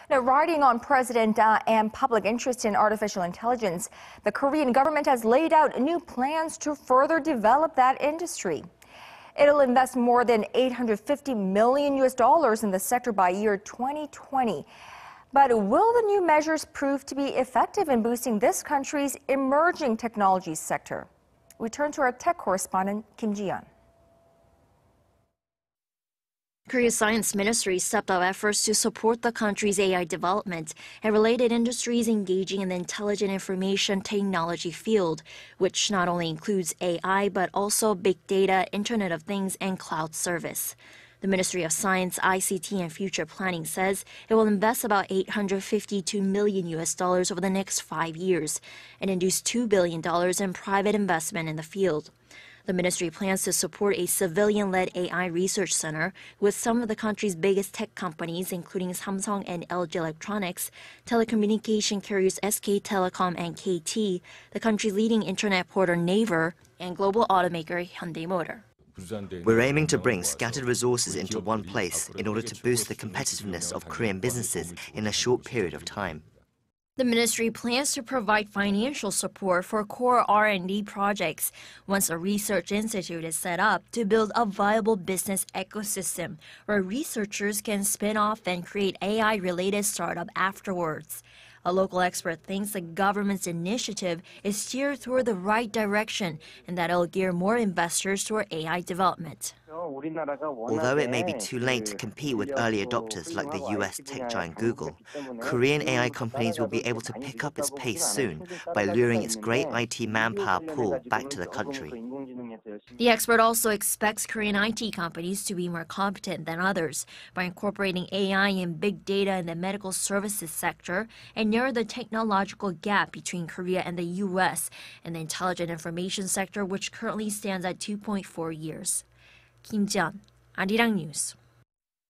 Now, riding on President and public interest in artificial intelligence, the Korean government has laid out new plans to further develop that industry. It'll invest more than $850 million in the sector by year 2020. But will the new measures prove to be effective in boosting this country's emerging technology sector? We turn to our tech correspondent, Kim Ji-yeon. Korea's Science Ministry stepped up efforts to support the country's AI development and related industries engaging in the intelligent information technology field, which not only includes AI but also big data, Internet of Things, and cloud service. The Ministry of Science, ICT, and Future Planning says it will invest about $852 million over the next 5 years and induce $2 billion in private investment in the field. The ministry plans to support a civilian-led AI research center with some of the country's biggest tech companies, including Samsung and LG Electronics, telecommunication carriers SK Telecom and KT, the country's leading internet portal Naver, and global automaker Hyundai Motor. We're aiming to bring scattered resources into one place in order to boost the competitiveness of Korean businesses in a short period of time. The ministry plans to provide financial support for core R&D projects once a research institute is set up to build a viable business ecosystem where researchers can spin off and create AI-related startup afterwards. A local expert thinks the government's initiative is steered toward the right direction and that it'll gear more investors toward AI development. Although it may be too late to compete with early adopters like the US tech giant Google, Korean AI companies will be able to pick up its pace soon by luring its great IT manpower pool back to the country. The expert also expects Korean IT companies to be more competent than others by incorporating AI and big data in the medical services sector and narrow the technological gap between Korea and the US and the intelligent information sector, which currently stands at 2.4 years. Kim Ji-yeon, Arirang News.